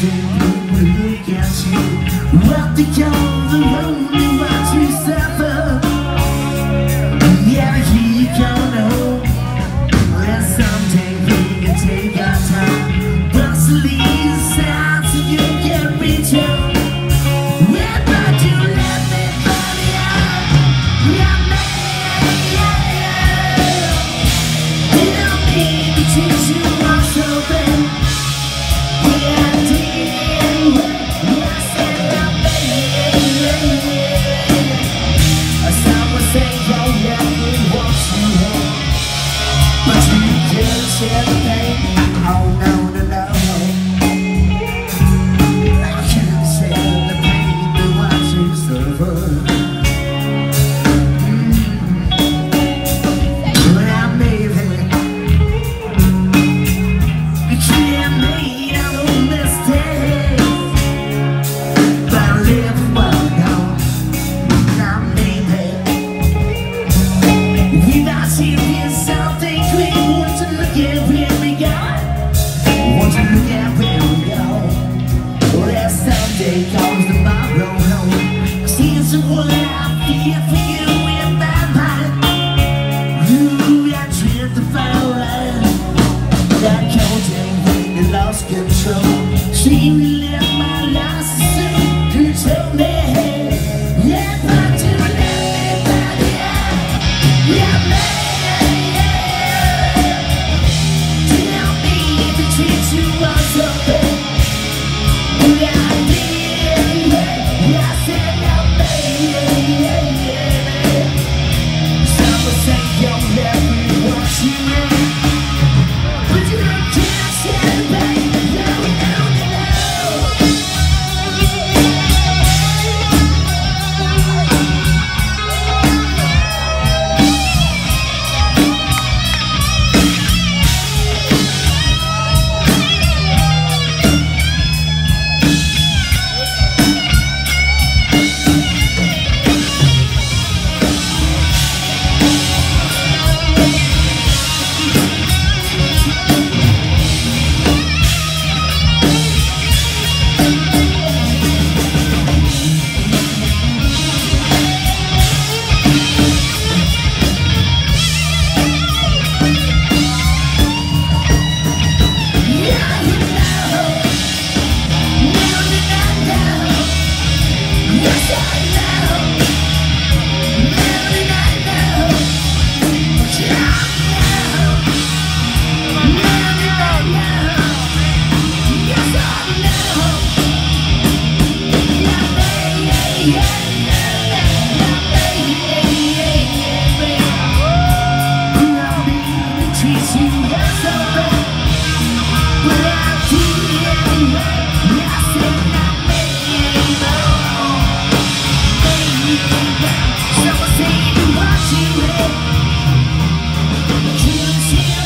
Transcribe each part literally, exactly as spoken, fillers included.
someday people look at you, what they call the lonely ones who suffer. Yeah, here you go home. Well, someday we can take our time, but leave the sound so you can reach home. Well, but you let me find you out. Yeah, man, yeah, yeah. You don't need to teach you what's so bad. Yeah, I did. Yeah, I said that, baby. Someone say, oh, yeah, we want you home, but you can't share the pain. Oh, no, no, no. I can't share the pain to watch you suffer. Mm. Well, maybe you can't make no mistakes, but I live well now. Now, maybe we might see something great. Want to look at where we go. Want to look at where we go. Well, that someday comes tomorrow. No, see it's what I feel for you in my mind. You got tripped to fire right. That counting when you lost control. See me live my life so soon. You told me, yeah, but you let me find you out. Yeah, man, yeah. Tell me if it treats you all so bad. Yeah, I did. Yeah, I said that, baby. Someone say you'll never want you in, but you can't share the pain. No, no, no, no.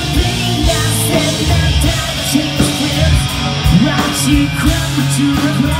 You crumble to the ground.